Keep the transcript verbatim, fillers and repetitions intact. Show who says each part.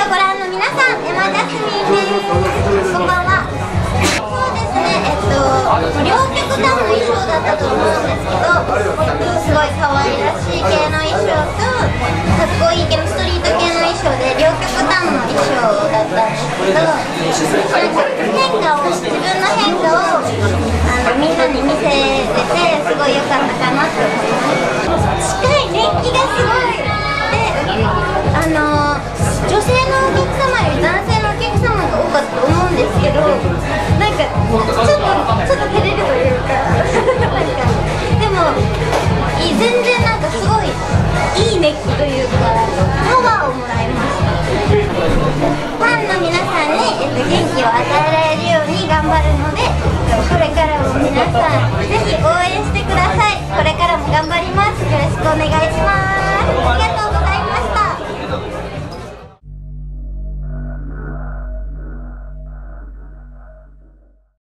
Speaker 1: をご覧の皆さん、山ジャスミンです。こんばんは。そうですね、えっと両極端の衣装だったと思うんですけど、すごい可愛らしい系の衣装とかっこいい系のストリート系の衣装で両極端の衣装だったんですけど、なんか変化を自分の変化をあのみんなに見せれてすごい良かったかなと思います。近い熱気がすごいで、あの女性のお客様より男性のお客様が多かったと思うんですけど、なんかちょっとちょっと照れるというかなんかでも全然なんかすごいいい熱気というか、